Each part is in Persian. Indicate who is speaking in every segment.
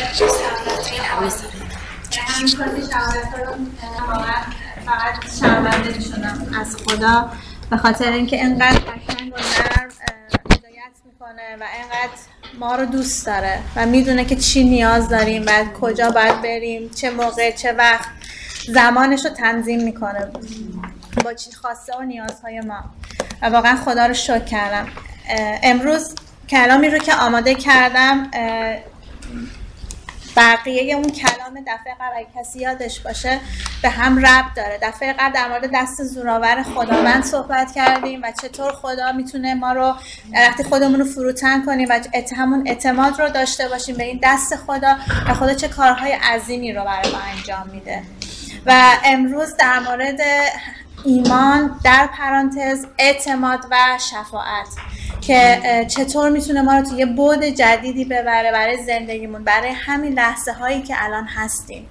Speaker 1: همین کاری شهادت رو واقعا فقط شرمنده میشونم از خدا به خاطر اینکه اینقدر قشنگ و نرم هدایت میکنه و اینقدر ما رو دوست داره و میدونه که چی نیاز داریم و کجا باید بریم، چه موقع، چه وقت، زمانش رو تنظیم میکنه با چی خواسته و نیازهای ما و واقعا خدا رو شکر کردم. امروز کلامی رو که آماده کردم بقیه اون کلام دفعه قبل اگه کسی یادش باشه به هم ربط داره. دفعه قبل در مورد دست زورآور خداوند صحبت کردیم و چطور خدا میتونه ما رو وقتی خودمون رو فروتن کنیم و همون اعتماد رو داشته باشیم به این دست خدا و خدا چه کارهای عظیمی رو برای ما انجام میده. و امروز در مورد ایمان در پرانتز اعتماد و شفاعت که چطور میتونه ما رو توی بعد جدیدی ببره برای زندگیمون، برای همین لحظه هایی که الان هستیم.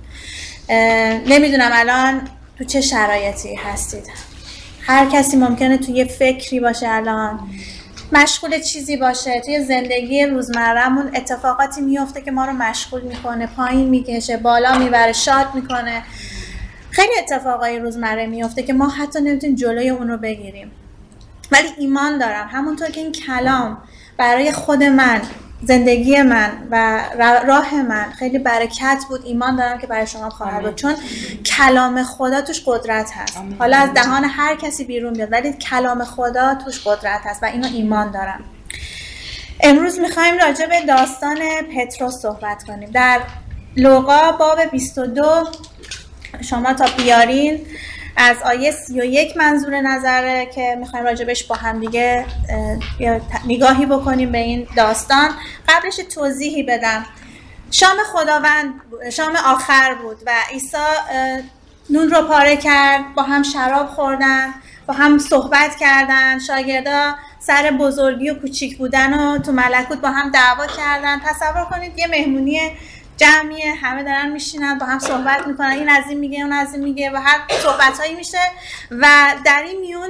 Speaker 1: نمیدونم الان تو چه شرایطی هستید. هر کسی ممکنه توی فکری باشه، الان مشغول چیزی باشه، توی زندگی روزمره‌مون اتفاقاتی میفته که ما رو مشغول میکنه، پایین میکشه، بالا میبره، شاد میکنه. خیلی اتفاقای روزمره میفته که ما حتی نمیتونیم جلوی اون رو بگیریم. ولی ایمان دارم همونطور که این کلام برای خود من، زندگی من و راه من خیلی برکت بود، ایمان دارم که برای شما خواهد بود، چون کلام خدا توش قدرت هست. حالا از دهان هر کسی بیرون بیاد ولی کلام خدا توش قدرت هست و اینو ایمان دارم. امروز میخوایم راجع به داستان پتروس صحبت کنیم. در لوقا باب 22 شما تا بیارین از آیه 31 منظور نظره که میخوایم راجبش با هم دیگه نگاهی بکنیم به این داستان. قبلش توضیحی بدم. شام خداوند شام آخر بود و عیسی نون رو پاره کرد، با هم شراب خوردن، با هم صحبت کردن، شاگردا سر بزرگی و کوچیک بودن و تو ملکوت با هم دعوا کردن. تصور کنید یه مهمونی جمعیه، همه دارن میشینن با هم صحبت میکنن، این از این میگه اون از این میگه و هر صحبتایی میشه و در این میون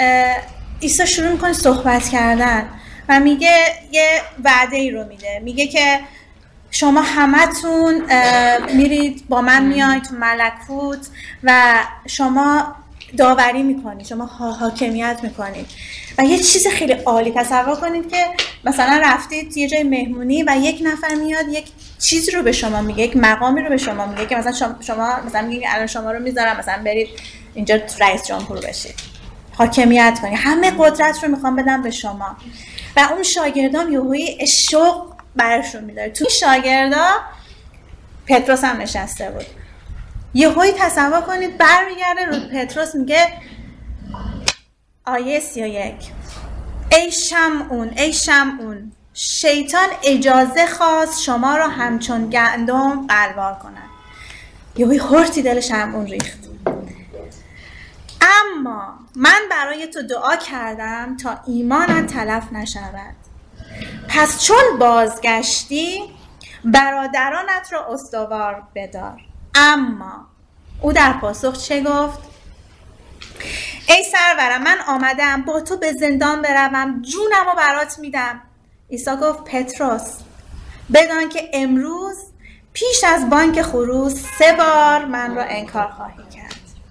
Speaker 1: عیسی شروع میکنه صحبت کردن و میگه یه وعده ای رو میده. میگه که شما همتون میرید با من میاید تو ملکوت و شما داوری میکنید، شما حاکمیت میکنید. و یه چیز خیلی عالی، تصور کنید که مثلا رفتید یه جای مهمونی و یک نفر میاد یک چیزی رو به شما میگه، یک مقامی رو به شما میگه که مثلا شما مثلا میگید الان شما رو میذارم مثلا برید اینجا رئیس جمهور بشید، حاکمیت کنید، همه قدرت رو میخوام بدم به شما. و اون شاگردام یهویی شوق برشون میداره. تو شاگردا پتروس هم نشسته بود. یهویی تصور کنید برمیگرده رو پتروس میگه آیه 31 ای شمعون شیطان اجازه خواست شما را همچون گندم قلوار کند. یهویی هرتی دل شمعون ریخت. اما من برای تو دعا کردم تا ایمانت تلف نشود. پس چون بازگشتی برادرانت را استوار بدار. اما او در پاسخ چه گفت؟ ای سرورم، من آمدم با تو به زندان بروم، جونم رو برات میدم. عیسی گفت پتروس بدان که امروز پیش از بانگ خروس 3 بار من را انکار خواهی کرد.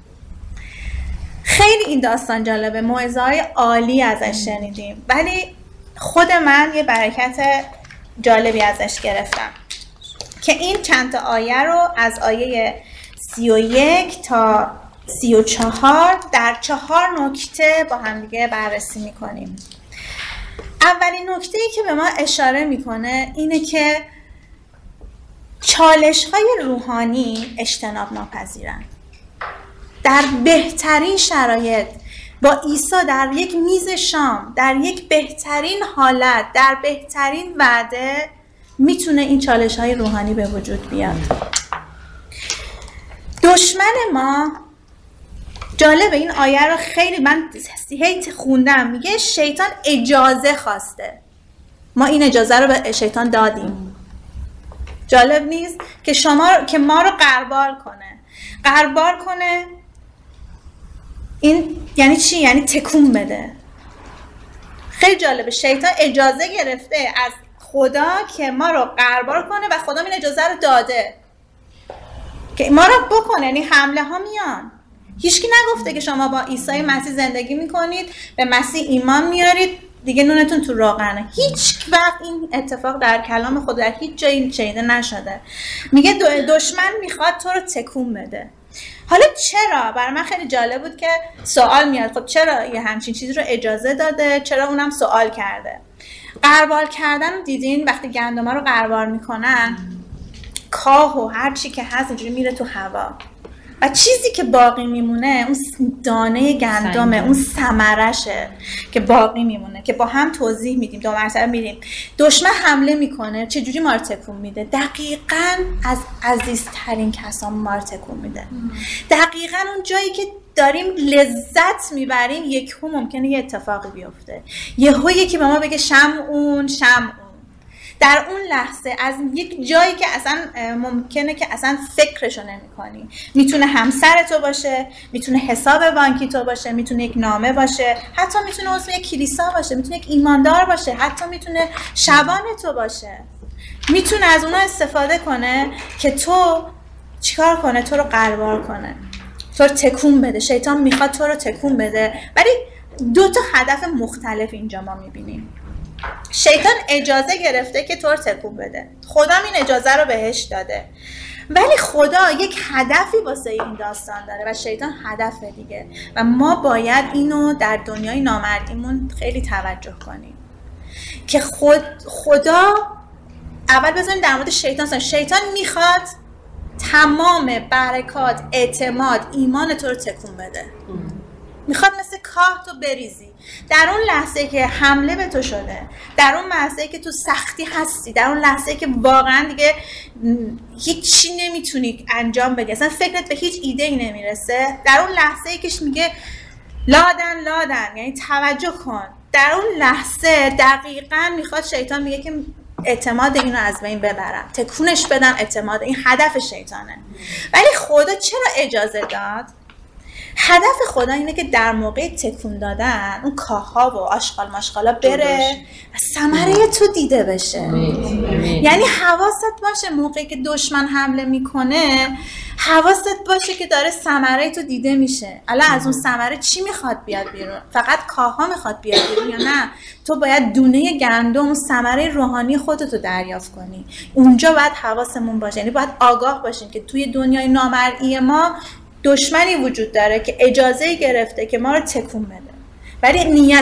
Speaker 1: خیلی این داستان جالبه، موعظه‌های عالی ازش شنیدیم ولی خود من یه برکت جالبی ازش گرفتم که این چند تا آیه رو از آیه 31 تا 34 در 4 نکته با هم دیگه بررسی میکنیم. اولین نکته‌ای که به ما اشاره میکنه اینه که چالش‌های روحانی اجتناب ناپذیرن. در بهترین شرایط با عیسی در یک میز شام، در یک بهترین حالت، در بهترین وعده میتونه این چالش‌های روحانی به وجود بیاد. دشمن ما جالبه، این آیه رو خیلی من هیت خوندم، میگه شیطان اجازه خواسته. ما این اجازه رو به شیطان دادیم. جالب نیست که ما رو غربال کنه. این یعنی چی؟ یعنی تکون بده. خیلی جالبه، شیطان اجازه گرفته از خدا که ما رو غربال کنه و خدا این اجازه رو داده که ما رو بکنه. یعنی حمله ها میان. هیچکی نگفته که شما با عیسی مسیح زندگی میکنید، به مسیح ایمان میارید، دیگه نونتون تو روغنه. هیچ وقت این اتفاق در کلام خدا در هیچ جایی شنیده نشده. میگه دشمن میخواد تو رو تکون بده. حالا چرا؟ برای من خیلی جالب بود که سوال میاد خب چرا یه همچین چیزی رو اجازه داده؟ چرا اونم سوال کرده؟ غربال کردن رو دیدین وقتی گندم رو غربال میکنن، کاه و هر چی که هست اینجوری میره تو هوا و چیزی که باقی میمونه اون دانه گندمه، اون ثمرشه که باقی میمونه که با هم توضیح میدیم. 2 مرتبه میریم. دشمن حمله میکنه چجوری ما رو تکون میده؟ دقیقاً از عزیزترین کسان ما رو تکون میده. دقیقاً اون جایی که داریم لذت میبریم یکهو ممکنه یه اتفاقی بیفته. یهو یکی به ما بگه شمعون. در اون لحظه از یک جایی که اصلا ممکنه که اصلا فکرشو نمی کنی، میتونه همسر تو باشه، میتونه حساب بانکی تو باشه، میتونه یک نامه باشه، حتی میتونه عضو یک کلیسا باشه، میتونه یک ایماندار باشه، حتی میتونه شبان تو باشه، میتونه از اونها استفاده کنه که تو چیکار کنه؟ تو رو غربال کنه، تو رو تکون بده. شیطان میخواد تو رو تکون بده، ولی 2 تا هدف مختلف اینجا ما میبینیم. شیطان اجازه گرفته که تو رو تکون بده، خدا این اجازه رو بهش داده، ولی خدا یک هدفی واسه این داستان داره و شیطان هدف دیگه و ما باید اینو در دنیای نامرئیمون خیلی توجه کنیم که خدا اول بذاریم در مورد شیطان میخواد تمام برکات، اعتماد، ایمان تو رو تکون بده. میخواد مثل کاه تو بریزی. در اون لحظه که حمله به تو شده، در اون لحظه که تو سختی هستی، در اون لحظه که واقعا دیگه هیچی نمیتونی انجام بدی، اصلا فکرت به هیچ ایده‌ای نمیرسه، در اون لحظه که میگه لادن، یعنی توجه کن، در اون لحظه دقیقاً میخواد شیطان میگه که اعتماد اینو از بین ببرم، تکونش بدم. اعتماد این هدف شیطانه. ولی خدا چرا اجازه داد؟ هدف خدا اینه که در موقع تکون دادن اون کاها و آشغال ماشغالا بره و ثمره تو دیده بشه. یعنی حواست باشه موقعی که دشمن حمله میکنه، حواست باشه که داره ثمره تو دیده میشه. الان از اون ثمره چی میخواد بیاد بیرون؟ فقط کاها میخواد بیاد بیرون یا نه تو باید دونه گندم، ثمره روحانی خودتو دریافت کنی؟ اونجا باید حواسمون باشه. یعنی باید آگاه باشیم که توی دنیای نامرئی ما دشمنی وجود داره که اجازه گرفته که ما رو تکون بده، ولی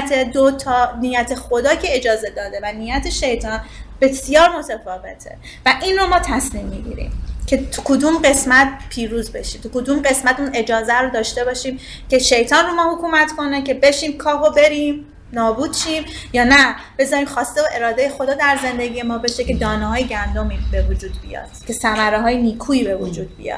Speaker 1: نیت خدا که اجازه داده و نیت شیطان بسیار متفاوته و این رو ما تصمیم میگیریم که تو کدوم قسمت پیروز بشیم، تو کدوم قسمت اون اجازه رو داشته باشیم که شیطان رو ما حکومت کنه، که بشیم کاهو بریم نابود شیم، یا نه بذاریم خواسته و اراده خدا در زندگی ما بشه که دانه های گندمی به وجود بیاد، که ثمره های نیکویی به وجود بیاد.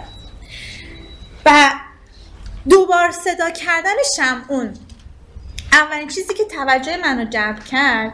Speaker 1: و 2 بار صدا کردن شمعون، اولین چیزی که توجه منو جلب کرد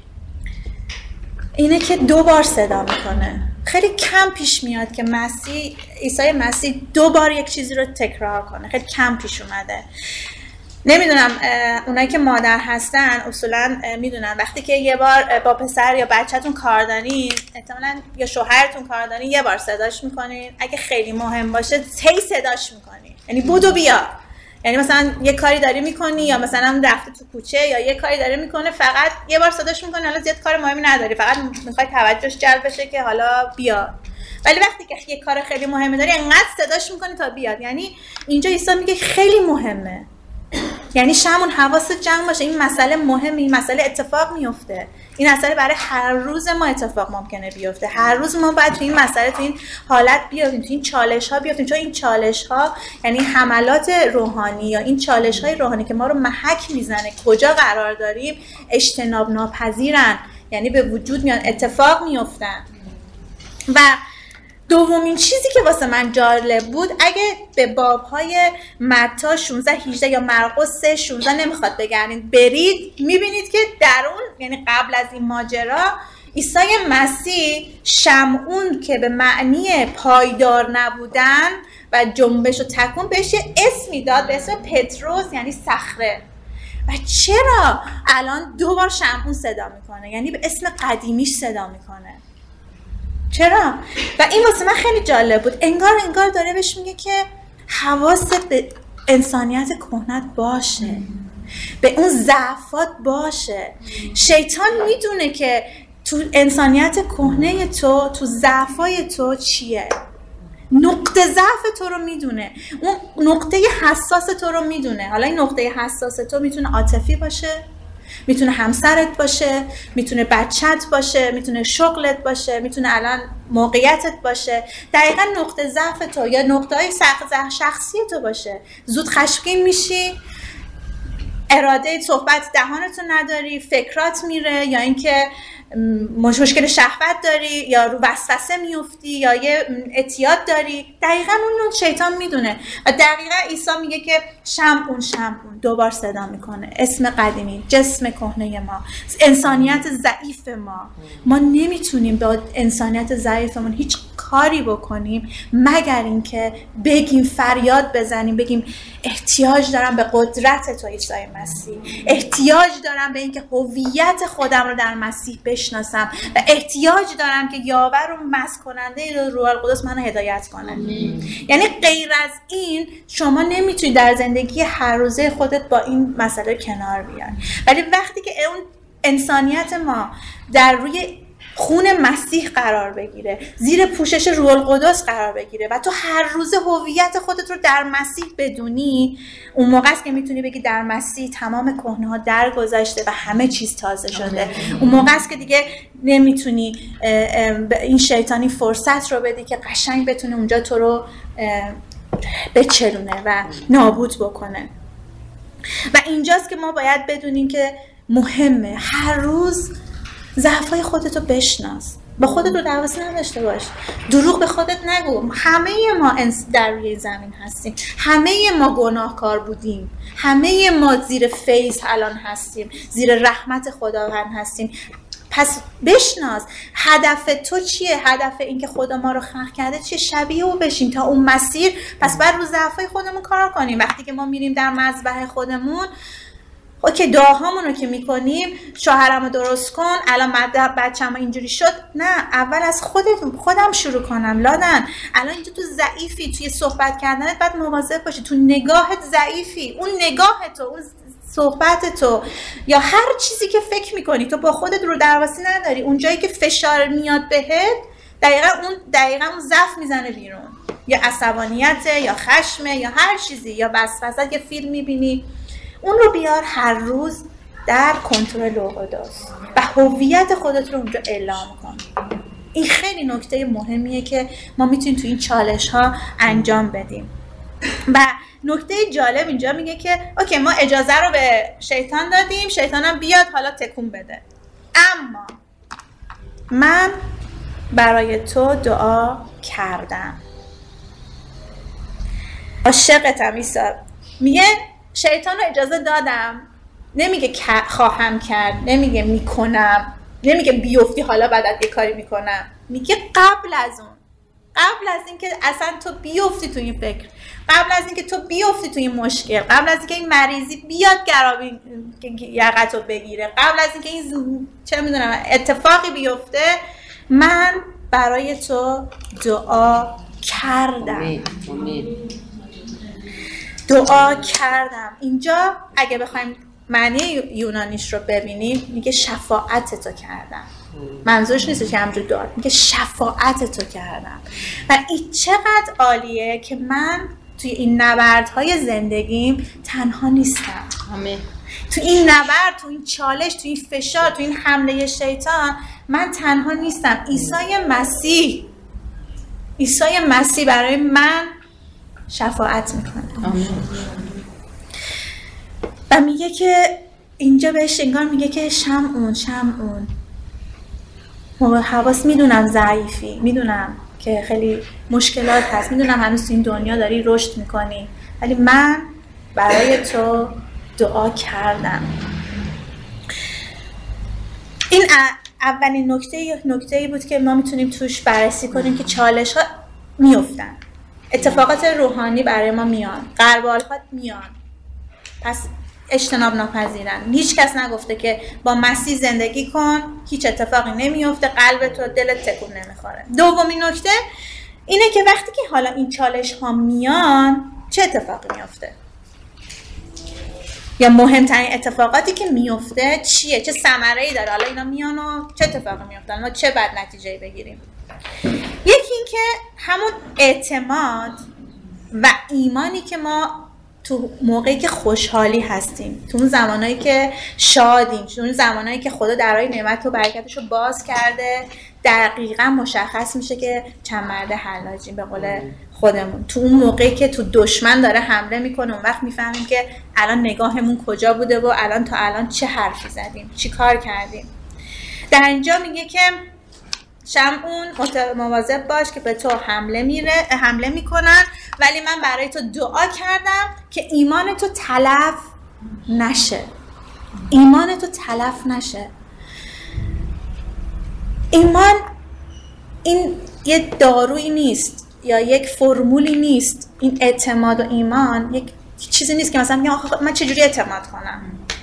Speaker 1: اینه که 2 بار صدا میکنه. خیلی کم پیش میاد که عیسی مسیح 2 بار یک چیزی رو تکرار کنه، خیلی کم پیش اومده. نمیدونم اونایی که مادر هستن اصولا میدونن وقتی که یه بار با پسر یا بچه‌تون کار دارین، احتمالاً یا شوهرتون کار دارین، 1 بار صداش میکنین، اگه خیلی مهم باشه هی صداش میکنین، یعنی بودو بیا. یعنی مثلا یه کاری داری میکنی یا مثلا رفته تو کوچه یا یه کاری داره میکنه، فقط 1 بار صداش میکنی، حالا زیاد کار مهمی نداری، فقط میخوای توجهش جلب بشه که حالا بیا. ولی وقتی که یه کار خیلی مهمی داری انقدر صداش میکنی تا بیاد. یعنی اینجا عیسی میگه خیلی مهمه، یعنی شمعون حواست جمع باشه، این مسئله مهمه، این مسئله اتفاق میفته، این مسئله برای هر روز ما اتفاق ممکنه بیفته. هر روز ما باید تو این مسئله، تو این حالت بیافتیم، تو این چالش ها بیافتیم، چون این چالش ها یعنی حملات روحانی یا این چالش های روحانی که ما رو محک میزنه کجا قرار داریم اجتناب ناپذیرن، یعنی به وجود میان، اتفاق میفتن. و دومین چیزی که واسه من جالب بود، اگه به بابهای متی 16 18 یا مرقس 3 16 نمیخواد بگردید، برید میبینید که در اون، یعنی قبل از این ماجرا، عیسی مسیح شمعون که به معنی پایدار نبودن و جنبش و تکون بهش اسمی داد به اسم پتروس، یعنی صخره. و چرا الان 2 بار شمپون صدا میکنه، یعنی به اسم قدیمیش صدا میکنه. چرا؟ و این واسه من خیلی جالب بود. انگار داره بهش میگه که حواست به انسانیت کهنت باشه، به اون ضعفات باشه. شیطان میدونه که تو انسانیت کهنه تو ضعفای تو چیه، نقطه ضعف تو رو میدونه، اون نقطه حساس تو رو میدونه. حالا این نقطه حساس تو میتونه عاطفی باشه، میتونه همسرت باشه، میتونه بچت باشه، میتونه شغلت باشه، میتونه الان موقعیتت باشه. دقیقا نقطه ضعف تو یا نقطه‌های شخصی تو باشه. زود خشمگین میشی، اراده صحبت دهانتو نداری، فکرات میره، یا اینکه مشکل شهوت داری، یا رو وسوسه میفتی، یا یه اعتیاد داری. دقیقاً اون شیطان میدونه و دقیقاً عیسی میگه که شمعون 2 بار صدا میکنه، اسم قدیمی، جسم کهنه ما، انسانیت ضعیف ما نمیتونیم با انسانیت ضعیفمون هیچ کاری بکنیم مگر اینکه بگیم، فریاد بزنیم، بگیم احتیاج دارم به قدرت تو عیسی مسیح، احتیاج دارم به اینکه هویت خودم رو در مسیح بشناسم و احتیاج دارم که یاور و مسح کننده روح القدس منو هدایت کنه. یعنی غیر از این شما نمیتونید در زندگی هر روزه خودت با این مسئله کنار بیای. ولی وقتی که اون انسانیت ما در روی خون مسیح قرار بگیره، زیر پوشش روح القدس قرار بگیره و تو هر روز هویت خودت رو در مسیح بدونی، اون موقع است که میتونی بگی در مسیح تمام کهنه ها درگذشته و همه چیز تازه شده. اون موقع است که دیگه نمیتونی این شیطانی فرصت رو بدی که قشنگ بتونه اونجا تو رو بچرونه و نابود بکنه. و اینجاست که ما باید بدونیم که مهمه هر روز ضعفای خودتو بشناس، با خودت رو دعواسی نداشته باش، دروغ به خودت نگو. همه ما در روی زمین هستیم، همه ما گناهکار بودیم، همه ما زیر فیض الان هستیم، زیر رحمت خداوند هستیم. پس بشناس هدف تو چیه، هدف این که خدا ما رو خلق کرده چیه، شبیه او بشیم تا اون مسیر. پس بعد رو ضعفای خودمون کار کنیم. وقتی که ما میریم در مذبح خودمون، اوکی دعاهامون رو که میکنیم، شوهرمو درست کن، الان بچه‌م اینجوری شد، نه، اول از خودم شروع کنم. لادن الان اینجا تو ضعیفی، توی صحبت کردنت باید مواظب باشی، تو نگاهت ضعیفی، اون نگاه تو، اون صحبت تو، یا هر چیزی که فکر میکنی تو با خودت رو درواسی نداری، اون جایی که فشار میاد بهت دقیقاً اون ضعف میزنه بیرون، یا عصبانیت، یا خشمه، یا هر چیزی، یا وسوسه، یا فیلم میبینی، اون رو بیار هر روز در کنترل القدس و هویت خودت رو اونجا اعلام کن. این خیلی نکته مهمیه که ما میتونیم تو این چالش ها انجام بدیم. و نکته جالب اینجا میگه که اوکی ما اجازه رو به شیطان دادیم، شیطانم بیاد حالا تکون بده، اما من برای تو دعا کردم، عاشقتم عیسی. میگه شیطان رو اجازه دادم، نمیگه خواهم کرد، نمیگه میکنم، نمیگه بیفتی حالا بعد یه کاری میکنم، میگه قبل از اینکه اصلا تو بیفتی تو این فکر، قبل از اینکه تو بیفتی تو این مشکل، قبل از اینکه این مریضی بیاد گرابی یقتو بگیره، قبل از اینکه این چه میدونم اتفاقی بیفته، من برای تو دعا کردم. دعا کردم. اینجا اگه بخوایم معنی یونانیش رو ببینیم، میگه شفاعت تو کردم. منظورش نیست که همجور دعا، میگه شفاعت تو کردم. و این چقدر عالیه که من توی این نبردهای زندگیم تنها نیستم.
Speaker 2: آمین.
Speaker 1: تو این نبرد، تو این چالش، تو این فشار، تو این حمله شیطان من تنها نیستم. عیسی مسیح برای من شفاعت میکنه.
Speaker 2: آمین.
Speaker 1: و میگه که اینجا بهش انگار میگه که شمعون حواس، میدونم ضعیفی، میدونم که خیلی مشکلات هست، میدونم هنوز این دنیا داری رشد میکنی، ولی من برای تو دعا کردم. این اولین نکته‌ای بود که ما میتونیم توش بررسی کنیم که چالش ها میافتن، اتفاقات روحانی برای ما میان، غربال‌ها میان. پس اجتناب ناپذیرن. هیچ کس نگفته که با مسیح زندگی کن هیچ اتفاقی نمیفته، قلبت و دلت تکون نمیخوره. دومین نکته اینه که وقتی که حالا این چالش ها میان چه اتفاقی میفته، یا مهمترین اتفاقاتی که میفته چیه، چه ثمره‌ای داره. حالا اینا میان و چه اتفاقی میفته، ما چه بد نتیجه‌ای بگیریم. یکی این که همون اعتماد و ایمانی که ما تو موقعی که خوشحالی هستیم، تو اون زمانایی که شادیم، تو اون زمانایی که خدا درای نعمت و برکتش رو باز کرده، دقیقاً مشخص میشه که چند مرد حلاجیم به قول خودمون. تو اون موقعی که تو دشمن داره حمله میکنه، اون وقت میفهمیم که الان نگاهمون کجا بوده و الان تا الان چه حرفی زدیم، چی کار کردیم. در اینجا میگه که شمعون مواظب باش که به تو حمله میکنن، ولی من برای تو دعا کردم که ایمان تو تلف نشه. ایمان تو تلف نشه. ایمان این یه دارویی نیست یا یک فرمولی نیست. این اعتماد و ایمان یک چیزی نیست که مثلا میگم من چجوری اعتماد کنم.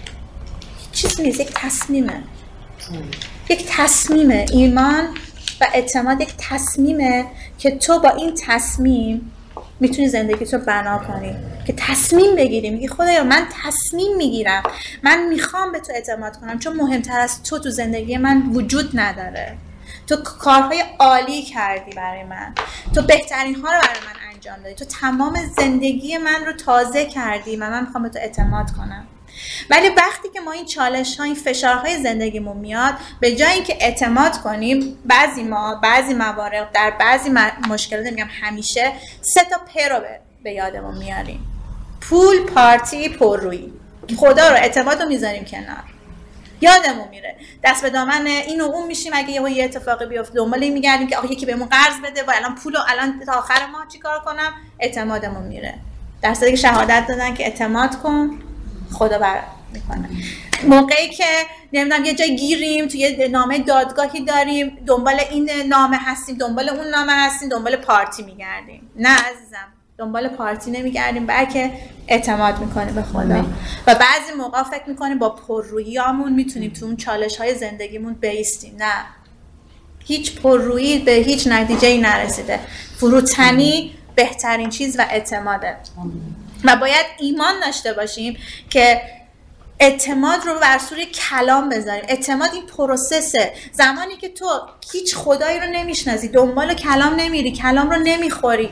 Speaker 1: چیزی نیست، یک تصمیمه. یک تصمیمه. ایمان و اعتماد یک تصمیمه که تو با این تصمیم میتونی زندگیت رو بنا کنی. که تصمیم بگیری، میگی خدایا من تصمیم میگیرم، من میخوام به تو اعتماد کنم، چون مهمتر از تو زندگی من وجود نداره. تو کارهای عالی کردی برای من، تو بهترین ها رو برای من انجام دادی، تو تمام زندگی من رو تازه کردی و من میخوام به تو اعتماد کنم. ولی وقتی که ما این چالش ها، این فشارهای زندگیمون میاد، به جای اینکه اعتماد کنیم، بعضی موارد در بعضی مشکلات، نمیگم همیشه، 3 تا پ رو به یادمون میاریم: پول، پارتی، پررویی. خدا رو، اعتماد رو میذاریم کنار، یادمون میره، دست به دامن این و اون میشیم. اگه یه اتفاقی بیفته دنبال این میگردیم که آخه یکی بهمون قرض بده و الان پولو الان تا آخر ماه چیکار کنم، اعتمادمون میره. در صورتی که شهادت دادن که اعتماد کن خدا بر میکنه. موقعی که نمیدونم یه جای گیریم، توی یه نامه دادگاهی داریم، دنبال این نامه هستیم، دنبال اون نامه هستیم، دنبال پارتی میگردیم. نه عزیزم، دنبال پارتی نمیگردیم، بلکه اعتماد میکنیم به خدا. و بعضی موقع فکر میکنیم با پرروییامون میتونیم تو اون چالش های زندگیمون بایستیم. نه، هیچ پررویی به هیچ نتیجه‌ای نرسیده. فروتنی بهترین چیز و اعتماده. و باید ایمان داشته باشیم که اعتماد رو بر سوی کلام بذاریم. اعتماد این پروسسه. زمانی که تو هیچ خدایی رو نمیشناسی، دنبال کلام نمیری، کلام رو نمیخوری،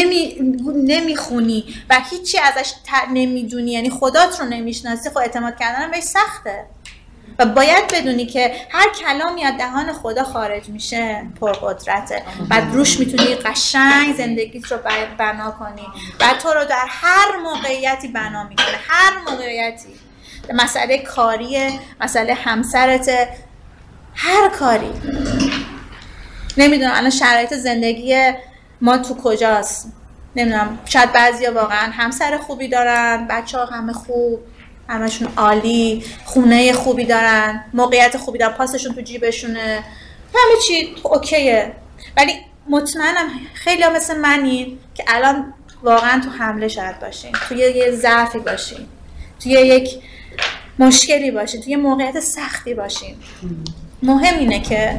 Speaker 1: نمیخونی و هیچی ازش نمیدونی، یعنی خدات رو نمیشناسی، خب اعتماد کردن بهش سخته. و باید بدونی که هر کلامی از دهان خدا خارج میشه پرقدرته. بعد روش میتونی قشنگ زندگیت رو بنا کنی و تو رو در هر موقعیتی بنا میکنه. هر موقعیتی، مسئله کاریه، مسئله همسرته، هر کاری. نمیدونم الان شرایط زندگی ما تو کجاست، نمیدونم، شاید بعضیا واقعا همسر خوبی دارن، بچه‌ها همه خوب، همشون عالی، خونه خوبی دارن، موقعیت خوبی دارن، پاسشون تو جیبشونه، همه چی اوکیه. ولی مطمئنم خیلی ها مثل منین که الان واقعا تو حمله شاید باشین، توی یه ضعفی باشین، توی یک مشکلی باشین، توی موقعیت سختی باشین. مهم اینه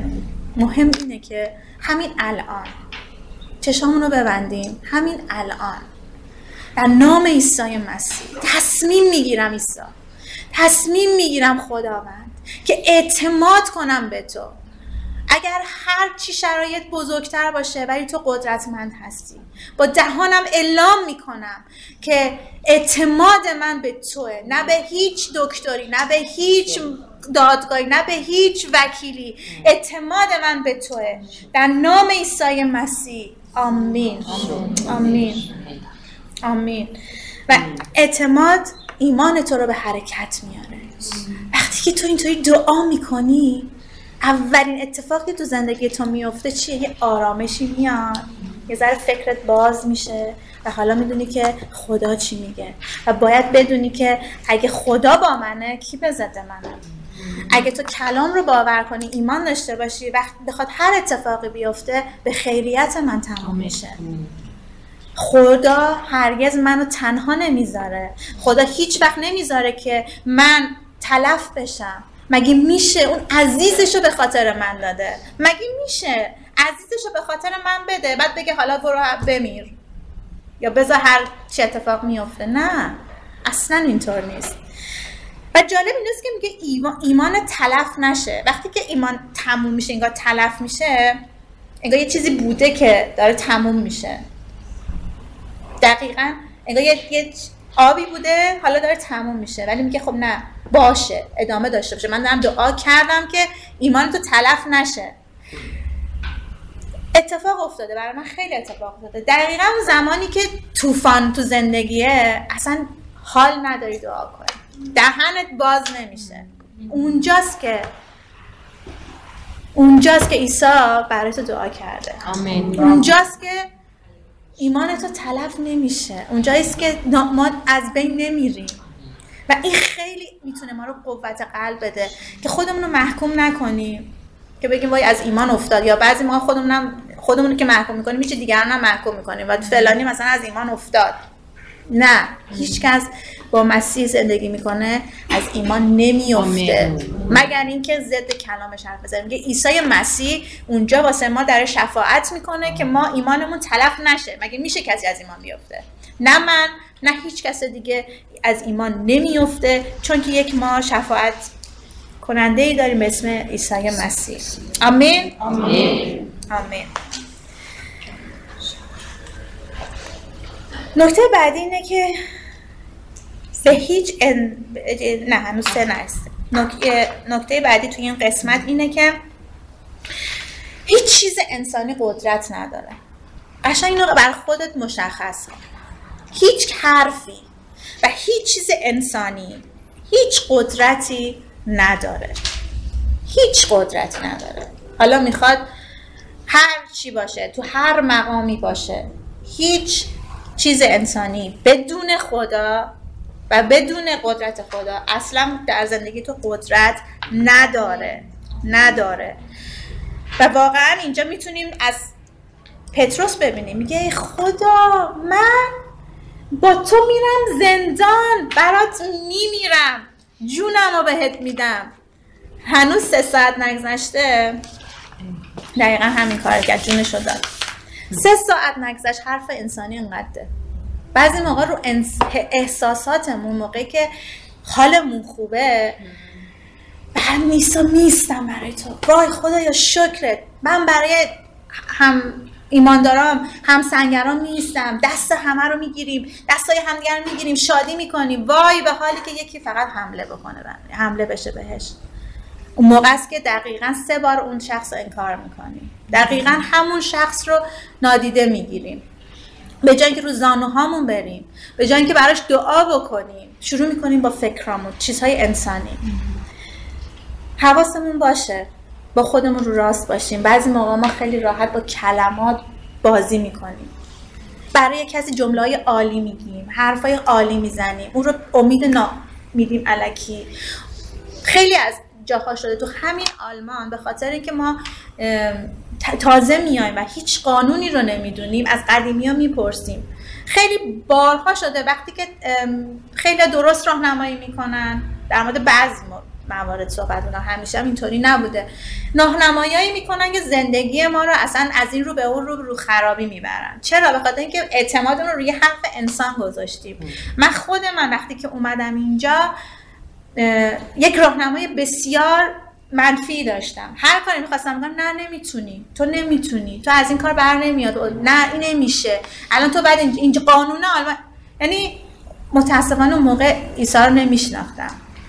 Speaker 1: که همین الان چشامونو ببندیم، همین الان در نام عیسی مسیح تصمیم میگیرم، تصمیم میگیرم خداوند که اعتماد کنم به تو. اگر هر چی شرایط بزرگتر باشه ولی تو قدرتمند هستی. با دهانم اعلام میکنم که اعتماد من به توه، نه به هیچ دکتری، نه به هیچ دادگاهی، نه به هیچ وکیلی. اعتماد من به توه در نام عیسی مسیح. آمین آمین آمین. و اعتماد ایمان تو رو به حرکت میاره. وقتی که تو اینطوری دعا میکنی، اولین اتفاقی تو زندگی تو میفته چیه؟ یه آرامشی میاد، یه ذره فکرت باز میشه و حالا میدونی که خدا چی میگه. و باید بدونی که اگه خدا با منه کی به ضد منه. اگه تو کلام رو باور کنی، ایمان داشته باشی، وقتی بخواد هر اتفاقی بیفته به خیریت من تمام میشه. خدا هرگز منو تنها نمیذاره. خدا هیچ وقت نمیذاره که من تلف بشم. مگه میشه اون عزیزشو به خاطر من داده؟ مگه میشه عزیزشو به خاطر من بده بعد بگه حالا برو بمیر یا بذار هر چه اتفاق میفته؟ نه، اصلا اینطور نیست. و جالب ایناست که میگه ایمان تلف نشه. وقتی که ایمان تموم میشه، انگار تلف میشه، انگار یه چیزی بوده که داره تموم میشه. دقیقاً انگار یه آبی بوده حالا داره تموم میشه، ولی میگه خب نه، باشه، ادامه داشته باشه. من دارم دعا کردم که ایمان تو تلف نشه. اتفاق افتاده برای من، خیلی اتفاق افتاده. دقیقاً اون زمانی که طوفان تو زندگیه اصلا حال نداری دعا کنی، دهنت باز نمیشه. اونجاست که عیسی برای تو دعا کرده.
Speaker 2: آمین.
Speaker 1: اونجاست که ایمان تو تلف نمیشه، اونجاییست که ما از بین نمیریم. و این خیلی میتونه ما رو قوت قلب بده که خودمون رو محکوم نکنیم که بگیم وای از ایمان افتاد. یا بعضی ما خودمون که محکوم میکنیم میشه دیگران هم محکوم میکنیم و فلانی مثلا از ایمان افتاد. نه، هیچ کس با مسیح زندگی میکنه از ایمان نمیفته مگر اینکه ضد کلامش حرف بزنه. میگه عیسی مسیح اونجا واسه ما در شفاعت میکنه که ما ایمانمون تلف نشه. مگه میشه کسی از ایمان بیفته؟ نه من، نه هیچ کس دیگه از ایمان نمیفته، چون که یک ما شفاعت کننده ای داریم به اسم عیسی مسیح. آمین. آمین. آمین. نکته بعدی اینه که به هیچ نه هنوز سه نرسته. نکته بعدی توی این قسمت اینه که هیچ چیز انسانی قدرت نداره. قشنگ اینو بر خودت مشخص کن. هیچ حرفی و هیچ چیز انسانی هیچ قدرتی نداره. هیچ قدرتی نداره. حالا میخواد هر چی باشه، تو هر مقامی باشه، هیچ چیز انسانی بدون خدا و بدون قدرت خدا اصلا در زندگی تو قدرت نداره. و واقعا اینجا میتونیم از پتروس ببینیم، میگه خدا من با تو میرم زندان، برات میمیرم، جونم رو بهت میدم. هنوز 3 ساعت نگذشته دقیقا همین کار کرد، جونش رو داد. 3 ساعت نگذشت، حرف انسانی انقدره. بعضی موقع رو احساساتمون، موقعی که حالمون خوبه، میستم برای تو، وای خدایا شکرت، من برای هم ایماندارام هم سنگرام میستم، دست همه رو میگیریم، دستای همدیگر رو میگیریم، شادی میکنیم. وای به حالی که یکی فقط حمله بشه بهش. اون موقع است که دقیقاً 3 بار اون شخص رو انکار میکنیم، دقیقاً همون شخص رو نادیده میگیریم. به جای اینکه رو زانوهامون بریم، به جای اینکه براش دعا بکنیم، شروع میکنیم با فکرامون، چیزهای انسانی. حواسمون باشه، با خودمون رو راست باشیم. بعضی موقع ما خیلی راحت با کلمات بازی میکنیم، برای کسی جمله‌های عالی میگیم، حرفای عالی میزنیم، اون رو امید میدیم الکی. خیلی از جاها شده تو همین آلمان، به خاطر اینکه ما تازه میایم و هیچ قانونی رو نمیدونیم، از قدیمی‌ها میپرسیم. خیلی بارها شده وقتی که خیلی درست راهنمایی میکنن در مورد بعضی موارد صحبت میکنن، همیشه هم اینطوری نبوده، راهنمایی میکنن که زندگی ما رو اصلا از این رو به اون رو خرابی میبرن. چرا؟ به خاطر اینکه اعتمادمون رو روی حرف انسان گذاشتیم. من وقتی که اومدم اینجا یک راهنمای بسیار منفی داشتم. هر کاری می‌خواستم بگم نه نمیتونی، تو از این کار بر نمیاد، نه این نمیشه، الان تو بعد اینجا قانون آلمان. یعنی متاسفانه اون موقع عیسی رو نمیشناختم.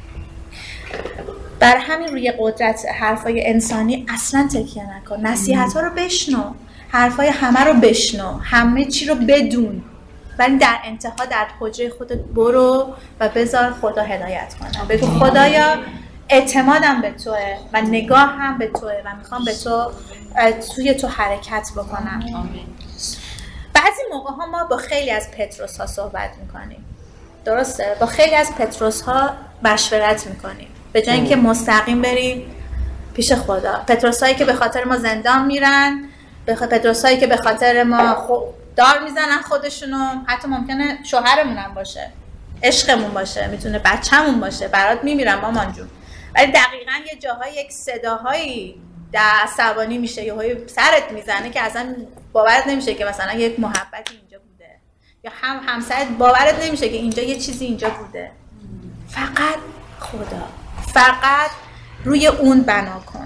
Speaker 1: بر همین روی قدرت حرفای انسانی اصلا تکیه نکن. نصیحت‌ها رو بشنو، حرفای همه رو بشنو، همه چی رو بدون، ولی در انتها در حجره خودت برو و بذار خدا هدایت کنه. بگو خدایا اعتمادم به توه و نگاه هم به توه و میخوام به تو توی تو حرکت بکنم. بعضی موقع ها ما با خیلی از پتروس ها صحبت میکنیم، درسته؟ با خیلی از پتروس ها مشورت میکنیم به جای اینکه مستقیم بریم پیش خدا. پتروس هایی که به خاطر ما زندان میرن، پتروس هایی که به خاطر ما دار میزنن خودشونو، حتی ممکنه شوهرمون هم باشه، عشقمون باشه، میتونه بچه‌مون باشه، برات میمیرم مامان جون. ولی دقیقاً یه جاهای یک صداهایی عصبانی میشه، یهو سرت میزنه که اصلا باورت نمیشه که مثلا یک محبتی اینجا بوده، یا همسرت باورت نمیشه که اینجا یه چیزی اینجا بوده. فقط خدا، فقط روی اون بنا کن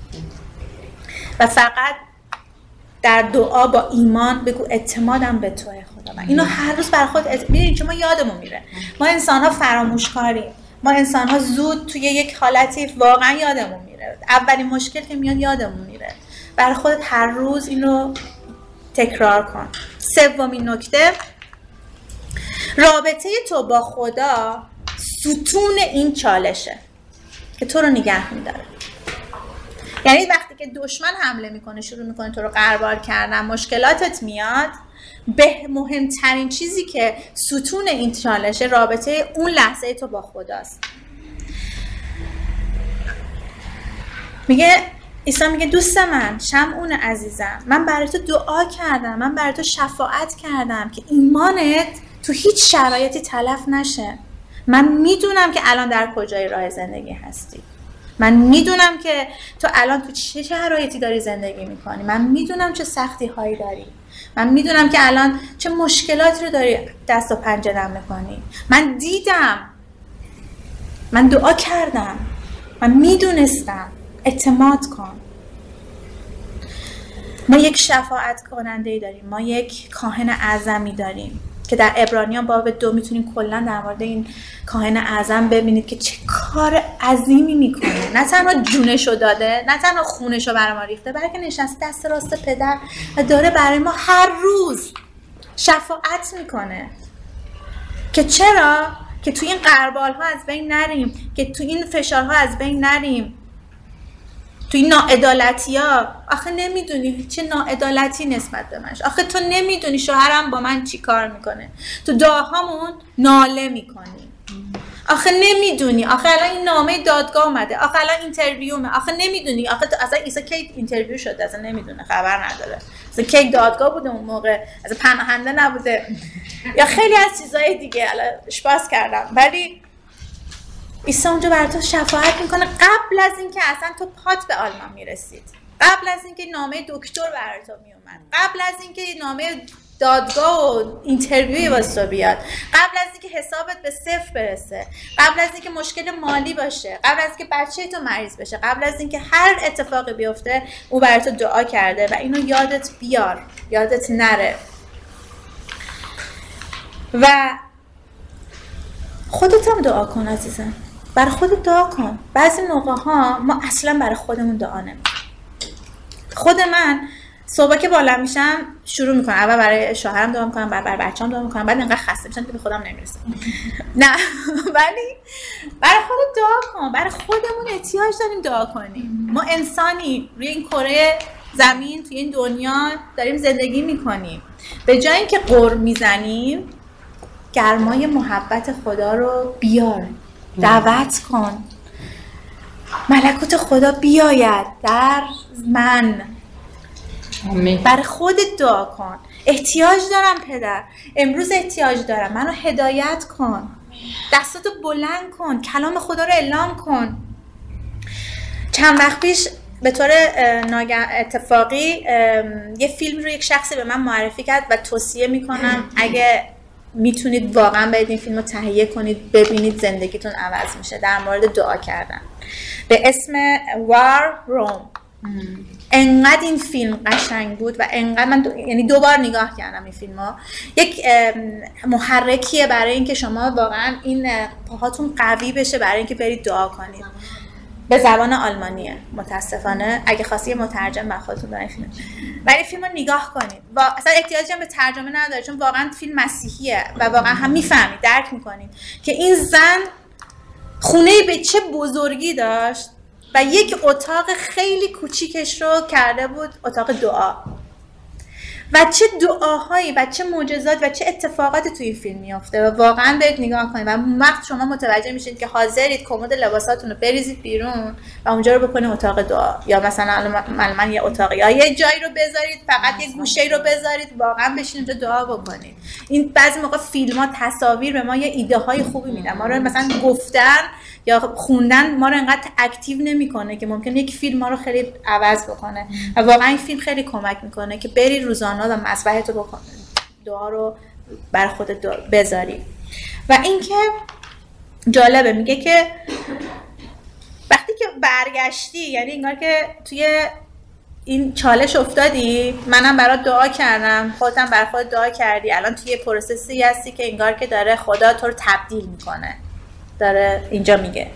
Speaker 1: و فقط در دعا با ایمان بگو اعتمادم به توه خدا. من اینو هر روز بر خود ببینید، چون ما یادمون میره، ما انسان‌ها فراموشکاریم، ما انسان‌ها زود توی یک حالتی واقعا یادمون میره، اولین مشکل که میاد یادمون میره. برای خودت هر روز اینو تکرار کن. سومین نکته، رابطه تو با خدا ستون این چالشه که تو رو نگه میداره. یعنی وقتی که دشمن حمله میکنه، شروع میکنه تو رو غربال کردن، مشکلاتت میاد، به مهمترین چیزی که ستون این چالشه رابطه اون لحظه تو با خداست. میگه عیسی، میگه دوست من، شمعون عزیزم، من برای تو دعا کردم، من برای تو شفاعت کردم که ایمانت تو هیچ شرایطی تلف نشه. من میدونم که الان در کجای راه زندگی هستی، من میدونم که تو الان تو چه شرایطی داری زندگی میکنی، من میدونم چه سختی هایی داری، من میدونم که الان چه مشکلاتی رو داری دست و پنجه نرم میکنی. من دیدم، من دعا کردم، من میدونستم. اعتماد کن. ما یک شفاعت کننده‌ای داریم، ما یک کاهن اعظمی داریم که در عبرانیان باب 2 میتونیم کلا در مورد این کاهن اعظم ببینید که چه کار عظیمی میکنه. نه تنها جونشو داده، نه تنها خونشو برای ما ریخته، بلکه نشسته دست راست پدر و داره برای ما هر روز شفاعت میکنه. که چرا؟ که تو این غربال ها از بین نریم، که تو این فشارها از بین نریم، تو این ناعدالتی ها. آخه نمیدونی چه ناعدالتی نسبت به من، آخه تو نمیدونی شوهرم با من چی کار میکنه، تو دعاهامون ناله میکنی، آخه نمیدونی، آخه الان این نامه دادگاه اومده، آخه الان اینترویومه، آخه نمیدونی، آخه تو اصلا عیسی کی اینترویو شده اصلا نمیدونه، خبر نداره، اصلا کی دادگاه بوده اون موقع، اصلا پناهنده نبوده، یا خیلی از چیزای دیگه الان اشپاس کردم. ولی عیسی اونجا برای تو شفاعت میکنه قبل از اینکه اصلا تو پات به آلمان میرسید، قبل از اینکه نامه دکتر برای تو میومد، قبل از اینکه نامه دادگاه و اینترویوی واسه بیاد، قبل از اینکه حسابت به صفر برسه، قبل از اینکه مشکل مالی باشه، قبل از اینکه بچه تو مریض بشه، قبل از اینکه هر اتفاقی بیفته، او برای تو دعا کرده و اینو یادت بیار، یادت نره. و خودت هم دعا کن عزیزم، برای خودت دعا کن. بعضی موقع ها ما اصلا برای خودمون دعا نمیکنیم. خود من صبح که بالا میشم شروع میکنم، اول برای شوهرم دعا میکنم، بعد برای بچه‌ام دعا میکنم، بعد اینقدر خسته میشم که به خودم نمیرسم. نه، ولی برای خودت دعا کن. برای خودمون احتیاج داریم دعا کنیم. ما انسانی روی این کره زمین، توی این دنیا داریم زندگی میکنیم. به جای اینکه غر میزنیم، گرمای محبت خدا رو بیار، دعوت کن ملکوت خدا بیاید در من. برای خودت دعا کن. احتیاج دارم پدر، امروز احتیاج دارم، منو هدایت کن. دستاتو بلند کن، کلام خدا رو اعلام کن. چند وقت پیش به طور اتفاقی یه فیلم رو یک شخصی به من معرفی کرد و توصیه میکنم اگه میتونید واقعا برید این فیلم رو تهیه کنید، ببینید، زندگیتون عوض میشه. در مورد دعا کردن، به اسم وار روم. انقدر این فیلم قشنگ بود و انقدر من یعنی 2 بار نگاه کردم این فیلمو. یک محرکیه برای اینکه شما واقعا این پاهاتون قوی بشه برای اینکه برید دعا کنید. به زبان آلمانیه متاسفانه، اگه خواستی مترجم من خودتون دارین فیلم، ولی فیلمو نگاه کنید و اصلا احتیاجی هم به ترجمه نداره، چون واقعا فیلم مسیحیه و واقعا هم میفهمید، درک میکنید که این زن خونه به چه بزرگی داشت و یک اتاق خیلی کوچیکش رو کرده بود اتاق دعا. و چه دعاهایی و چه معجزات و چه اتفاقاتی توی فیلم میفته و واقعا برید نگاه کنید و وقت شما متوجه میشید که حاضرید کمد لباساتون رو بریزید بیرون و اونجا رو بکنید اتاق دعا، یا مثلا من یه اتاقی یا یه جایی رو بذارید، فقط یه گوشه‌ای رو بذارید واقعا بشینید اونجا دعا بکنید. این بعضی موقع فیلم‌ها تصاویر به ما یه ایده های خوبی میدن، ما رو مثلا گفتن یا خوندن ما رو انقدر اکتیو نمیکنه که ممکن یک فیلم ما رو خیلی عوض بکنه و واقعا این فیلم خیلی کمک میکنه که بری روزانه و مسبحت رو بکنی، دعا رو بر خودت بذاری. و اینکه جالبه میگه که وقتی که برگشتی، یعنی انگار که توی این چالش افتادی، منم برات دعا کردم، خودتم بر خودت دعا کردی، الان توی پروسسی هستی که انگار که داره خدا تو رو تبدیل میکنه، داره اینجا میگه.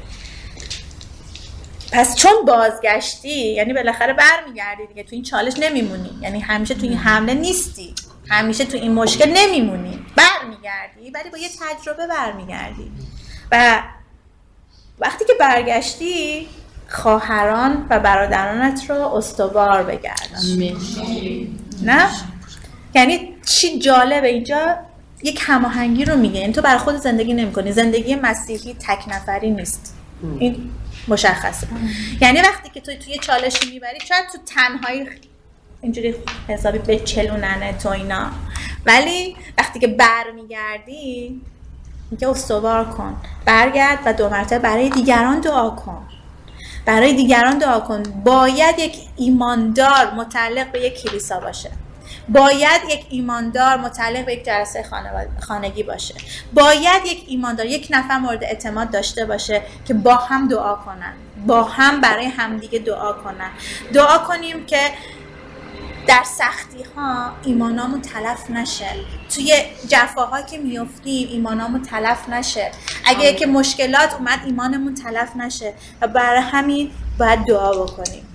Speaker 1: پس چون بازگشتی یعنی بالاخره برمیگردی دیگه، تو این چالش نمیمونی، یعنی همیشه تو این حمله نیستی، همیشه تو این مشکل نمیمونی، برمیگردی ولی با یه تجربه برمیگردی. و وقتی که برگشتی خواهران و برادرانت رو استوار بگردان. نه؟ یعنی چی جالبه اینجا یک هماهنگی رو میگه، یعنی تو برای خود زندگی نمی‌کنی، زندگی مسیحی تک نفری نیست، این مشخصه. یعنی وقتی که توی چالشی میبری، شاید تو تنهایی اینجوری حسابی بچلوننه تو اینا، ولی وقتی که برمیگردی میگه استوار کن، برگرد و 2 مرتبه برای دیگران دعا کن، برای دیگران دعا کن. باید یک ایماندار متعلق به یک کلیسا باشه، باید یک ایماندار متعلق به یک جلسه خانگی باشه، باید یک ایماندار، یک نفر مورد اعتماد داشته باشه که با هم دعا کنن، با هم برای همدیگه دعا کنن. دعا کنیم که در سختی ها ایمانامون تلف نشه، توی جفاها که میافتیم ایمانامون تلف نشه، اگه که مشکلات اومد ایمانمون تلف نشه و برای همین باید دعا بکنیم.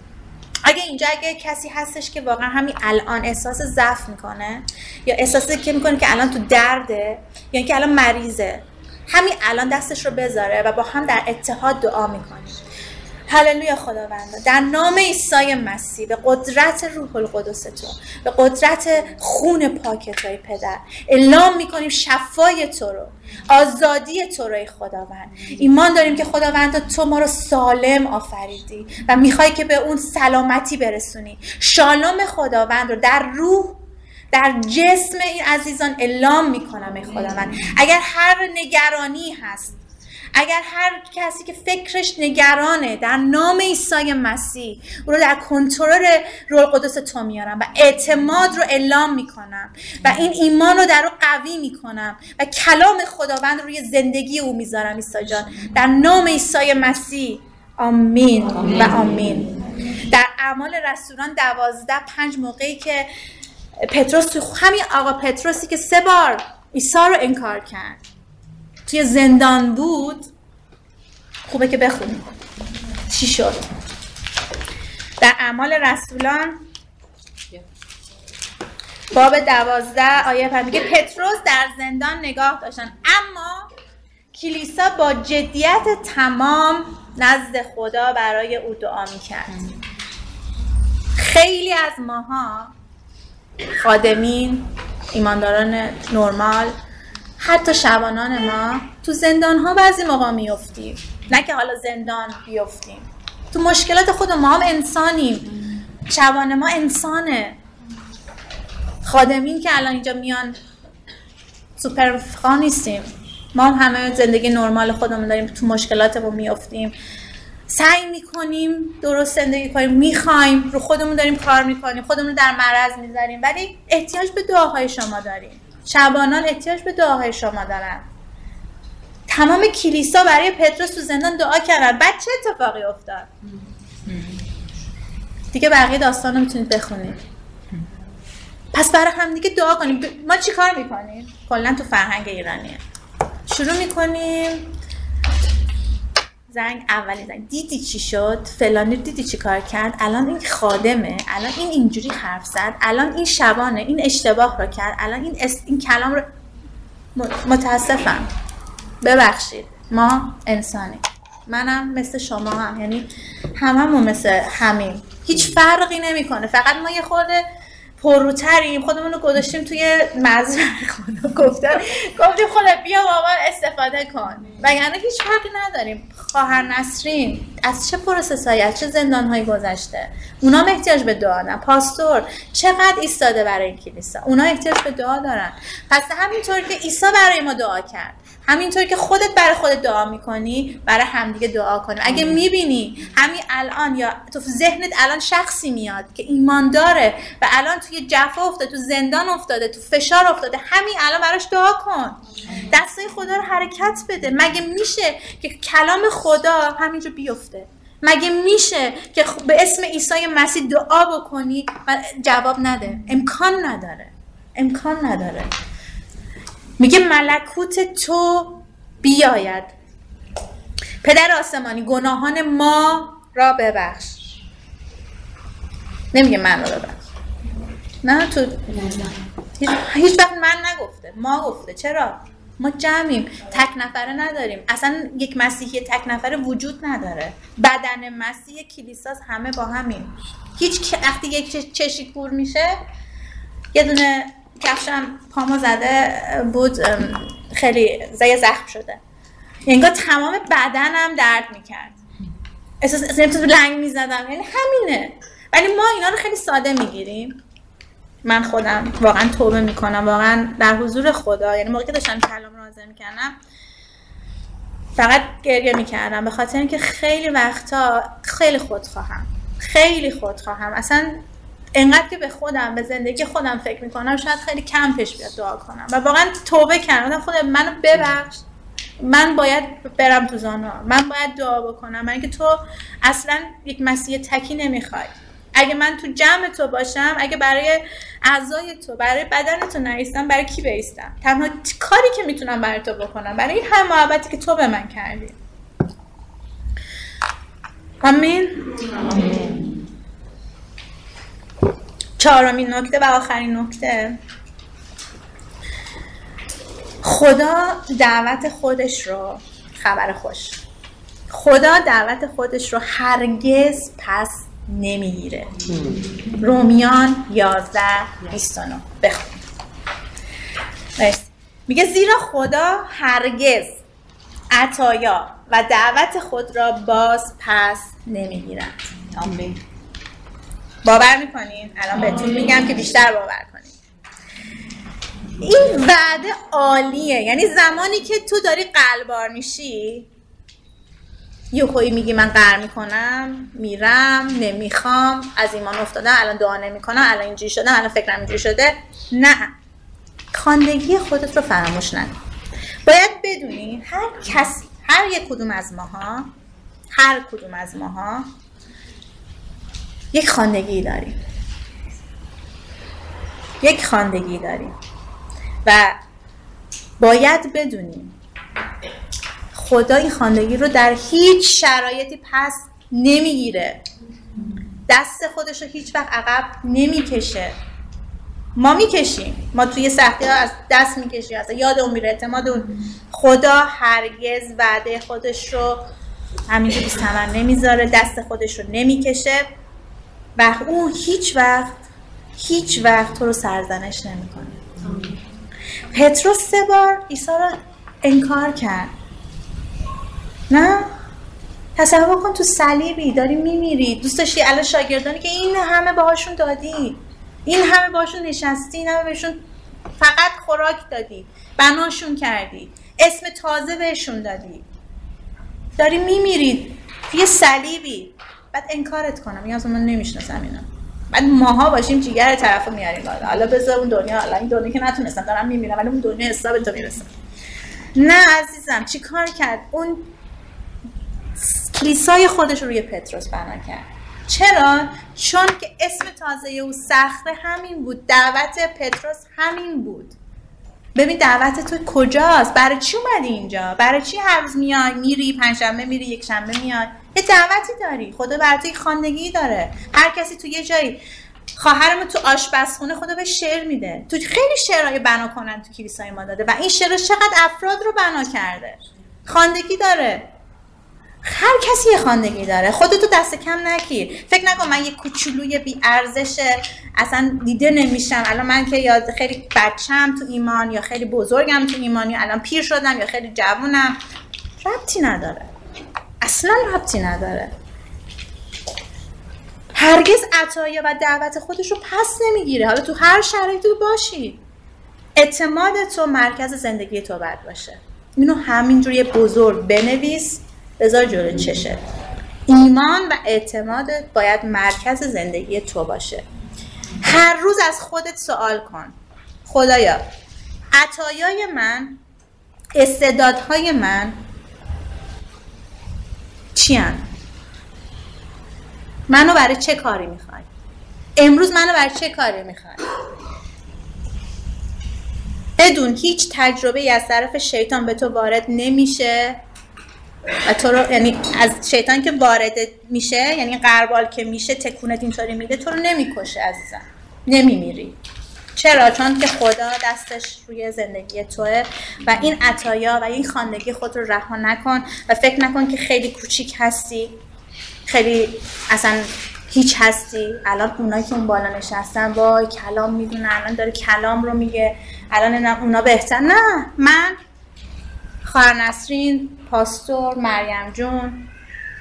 Speaker 1: اگه کسی هستش که واقعا همین الان احساس ضعف میکنه یا احساسی که میکنه که الان تو درده یا اینکه الان مریضه، همین الان دستش رو بذاره و با هم در اتحاد دعا میکنیم. هللویا خداوندا، در نام عیسی مسیح، به قدرت روح القدس تو، به قدرت خون پاک توی پدر، اعلام میکنیم شفای تو رو، آزادی تو رو ای خداوند. ایمان داریم که خداوند تو ما رو سالم آفریدی و میخوای که به اون سلامتی برسونی. شالوم خداوند رو در روح، در جسم این عزیزان اعلام میکنم ای خداوند. اگر هر نگرانی هست، اگر هر کسی که فکرش نگرانه، در نام عیسی مسیح او رو در کنترل روح القدس تو میارم و اعتماد رو اعلام میکنم و این ایمان رو در او قوی میکنم و کلام خداوند روی زندگی او میذارم. عیسی جان در نام عیسی مسیح، آمین و آمین. در اعمال رسولان 12:5 موقعی که پتروس، تو همین آقا پتروسی که 3 بار عیسی رو انکار کرد، توی زندان بود، خوبه که بخونیم چی شد. در اعمال رسولان باب 12 آیه 5 میگه پتروس در زندان نگاه داشتن، اما کلیسا با جدیت تمام نزد خدا برای او دعا میکرد. خیلی از ماها خادمین، ایمانداران نرمال، حتی شبانان ما تو زندان ها بعضی موقع میافتیم، نه که حالا زندان بیافتیم، تو مشکلات خود ما هم انسانیم، شبان ما انسانه. خادمین که الان اینجا میان سوپر خان نیستیم، ما هم همه زندگی نرمال خودمون داریم، تو مشکلاتمون میافتیم، سعی میکنیم درست زندگی کنیم، میخوایم، رو خودمون داریم کار میکنیم، خودمون در معرض میذاریم، ولی احتیاج به دعاهای شما داریم. شبانان احتیاج به دعاهای شما دارن. تمام کلیسا برای پتروس تو زندان دعا کردن. بعد چه اتفاقی افتاد؟ دیگه بقیه داستان رو میتونید بخونید. پس برای هم دیگه دعا کنیم. ما چی کار میکنیم؟ کلا تو فرهنگ ایرانیه شروع میکنیم اولی زنگ دیدی چی شد؟ فلانی دیدی چی کار کرد؟ الان این خادمه، الان این اینجوری حرف زد، الان این شبانه، این اشتباه رو کرد، الان این کلام رو. متاسفم، ببخشید، ما انسانی، منم مثل شما هم، یعنی هممون مثل همین، هیچ فرقی نمیکنه، فقط ما یه خورده پروتریم، خودمون رو گذاشتیم توی مزرعه خدا، گفتیم خدا بیا بابا استفاده کن، وگرنه هیچ فرقی نداریم. خواهر نسرین از چه پروسس‌هایی، از چه زندان‌هایی گذشته، اونا هم احتیاج به دعا دارن. پاستور چقدر ایستاده برای این کلیسا، اونا احتیاج به دعا دارن. پس همینطور که عیسی برای ما دعا کرد، همینطور که خودت برای خودت دعا میکنی، برای همدیگه دعا کنیم. اگه میبینی همین الان یا تو ذهنت الان شخصی میاد که ایمان داره و الان توی جفا افتاده، تو زندان افتاده، تو فشار افتاده، همین الان براش دعا کن، دستای خدا رو حرکت بده. مگه میشه که کلام خدا همینجا بیفته؟ مگه میشه که به اسم عیسی مسیح دعا بکنی و جواب نده؟ امکان نداره، امکان نداره. میگه ملکوت تو بیاید، پدر آسمانی گناهان ما را ببخش. نمیگه من را ببخش، نه، تو هیچ وقت من نگفته، ما گفته. چرا؟ ما جمعیم، تک نفره نداریم. اصلا یک مسیحی تک نفره وجود نداره. بدن مسیح کلیساس، همه با همیم. هیچ وقتی یک چشی کور میشه، یه دونه کفشم پامو زده بود، خیلی زخم شده، انگار تمام بدنم درد میکرد، احساس نمیتونم لنگ میزدم، یعنی همینه. ولی ما اینا رو خیلی ساده میگیریم. من خودم واقعا توبه میکنم، واقعا در حضور خدا، یعنی موقعی که داشتم کلام رو حاضر میکردم فقط گریه میکردم، به خاطر اینکه خیلی وقتا خیلی خودخواهم، اصلا انقدر که به خودم، به زندگی خودم فکر میکنم شاید خیلی کم پیش بیاد دعا کنم. و واقعا توبه کردم، خدا منو ببخش، من باید برم تو زانا، من باید دعا بکنم، من اینکه تو اصلا یک مسیح تکی نمیخوای. اگه من تو جمع تو باشم، اگه برای اعضای تو، برای بدن تو نایستم، برای کی بایستم؟ تنها کاری که میتونم برای تو بکنم، برای این هم محبتی که تو به من کردی. آمین. چهارمین نکته و آخرین نکته، خدا دعوت خودش رو، خبر خوش، خدا دعوت خودش رو هرگز پس نمیگیره. رومیان 11:29 بخون. میگه زیرا خدا هرگز عطایا و دعوت خود را باز پس نمیگیرد. آمین. باور میکنین؟ الان بهتون میگم که بیشتر باور کنین. این وعده عالیه. یعنی زمانی که تو داری قلبار میشی، یهویی میگی من قهر میکنم، میرم، نمیخوام، از ایمان افتادم، الان دعا نمیکنم، الان اینجوری شدم، الان فکرم اینجوری شده. نه، خواندگی خودت رو فراموش نکن. باید بدونی هر کسی، هر کدوم از ماها یک خواندگی داریم، و باید بدونیم خدا این خواندگی رو در هیچ شرایطی پس نمیگیره. دست خودش رو هیچ وقت عقب نمیکشه. ما میکشیم، ما توی سختی ها از دست میکشیم، اصلا یادمون میره، اعتمادمون. خدا هرگز وعده خودش رو همینجوری بی ثمر نمیذاره، دست خودش رو نمیکشه و اون هیچ وقت تو رو سرزنش نمیکنه. پتروس 3 بار عیسی رو انکار کرد. نه؟ تصور کن تو صلیبی داری میمیری، دوست داشتی الان شاگردانی که این همه باهاشون دادی، این همه باهاشون نشستی، این همه بهشون فقط خوراک دادی، بناشون کردی، اسم تازه بهشون دادی، داری میمیری توی صلیبی، بعد انکارت کنم میگم من نمیشناسم اینا، بعد ماها باشیم جیگر طرفو میاریم بالا، حالا بذار اون دنیا، حالا این دنیا که نتونستم دارم میمیرم ولی اون دنیا حساب تو میرسم. نه عزیزم، چی کار کرد؟ اون کلیسای خودش رو روی پتروس بنا کرد. چرا؟ چون که اسم تازه او صخره همین بود، دعوت پتروس همین بود. ببین دعوت تو کجاست؟ برای چی اومدی اینجا؟ برای چی هر روز میای میری، پنجشنبه میری، یک شنبه میای؟ یه دعوتی داری، خدا برای تو خواندگی داره. هر کسی تو یه جایی، خواهرم تو آشپزخونه خدا به شعر میده، تو خیلی شعرهای بنا کنن تو کلیسای ما داده و این شعر چقدر افراد رو بنا کرده. خواندگی داره. هر کسی یه خواندگی داره، خودتو دست کم نگیر. فکر نکن من یه کوچولوی بی ارزشه اصلا دیده نمیشم، الان من که یا خیلی بچم تو ایمان یا خیلی بزرگم تو ایمان یا الان پیر شدم یا خیلی جوونم، ربطی نداره، اصلا ربطی نداره. هرگز عطایا و دعوت خودش رو پس نمیگیره، حالا تو هر شرایطی باشی. اعتماد تو مرکز زندگی تو باید باشه. اینو همینجوری بزرگ بنویس، بذار جلوی چشت. ایمان و اعتمادت باید مرکز زندگی تو باشه. هر روز از خودت سوال کن، خدایا عطایای من، استعدادهای من چی هن؟ منو برای چه کاری میخوای؟ امروز منو برای چه کاری میخوای؟ بدون هیچ تجربه از طرف شیطان به تو وارد نمیشه و تو رو، یعنی از شیطان که وارد میشه، یعنی غربال که میشه تکونت اینطوری میده، تو رو نمیکشه عزیزم، نمیمیری. چرا؟ چون که خدا دستش روی زندگی توه و این عطایا و این خواندگی خود رو رها نکن و فکر نکن که خیلی کوچیک هستی، خیلی اصلا هیچ هستی. الان اونایی که اون بالا نشستن وای کلام میدونن، الان داره کلام رو میگه، الان اونا بهتر. نه، من، خواهر نسرین، پاستور، مریم جون،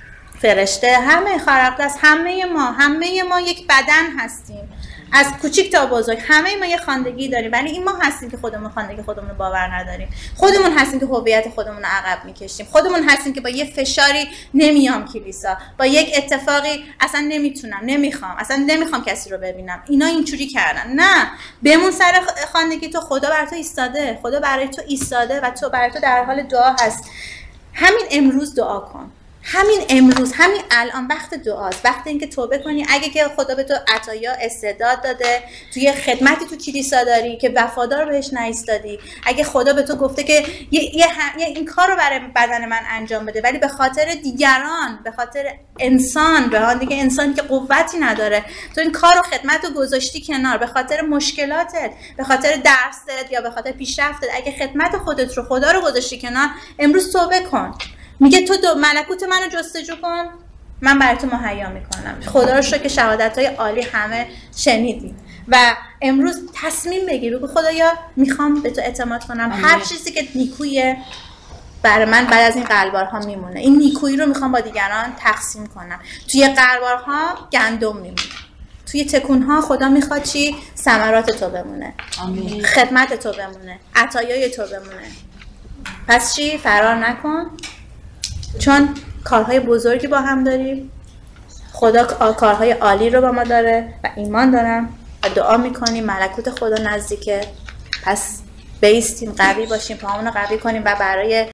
Speaker 1: فرشته، همه خارق‌دست، همه ما یک بدن هستیم، از کوچیک تا بزرگ همه ما یه خواندگی داریم، ولی این ما هستیم که خودمون خواندگی خودمون رو باور نداریم، خودمون هستیم که هویت خودمون رو عقب میکشیم، خودمون هستیم که با یه فشاری نمیام کلیسا، با یک اتفاقی اصلا نمیتونم، نمیخوام کسی رو ببینم، اینا اینجوری کردن. نه، بمون سر خواندگی تو، خدا بر تو ایستاده، خدا برای تو ایستاده و تو برای تو در حال دعا هست. همین امروز دعا کن، همین امروز، همین الان وقت دعاست، وقت اینکه توبه کنی. اگه که خدا به تو عطایا استعداد داده، توی خدمتی تو کلیسا داری که وفادار بهش نایستادی، اگه خدا به تو گفته که این کار رو برای بدن من انجام بده، ولی به خاطر دیگران، به خاطر انسان، به خاطر دیگه انسانی که قوتی نداره، تو این کار رو خدمت رو گذاشتی کنار، به خاطر مشکلاتت، به خاطر درست یا به خاطر پیشرفتت، اگه خدمت خودت رو، خدا رو گذاشتی کنار، امروز توبه کن. میگه تو ملکوت منو جستجو کن، من برای تو مهیا میکنم. خدا رو شکر که شهادت‌های عالی همه شنیدیم و امروز تصمیم بگیر، بگو خدایا میخوام به تو اعتماد کنم. هر چیزی که نیکویه برای من بعد از این قلبارها میمونه، این نیکویی رو میخوام با دیگران تقسیم کنم. توی قلبارها گندم میمونه، توی تکونها خدا میخواد چی؟ ثمرات تو بمونه، خدمت تو بمونه، عطایای تو بمونه. پس چی؟ فرار نکن، چون کارهای بزرگی با هم داریم، خدا کارهای عالی رو با ما داره و ایمان دارم و دعا میکنیم ملکوت خدا نزدیکه. پس بیستیم، قوی باشیم، پاهمون رو قوی کنیم و برای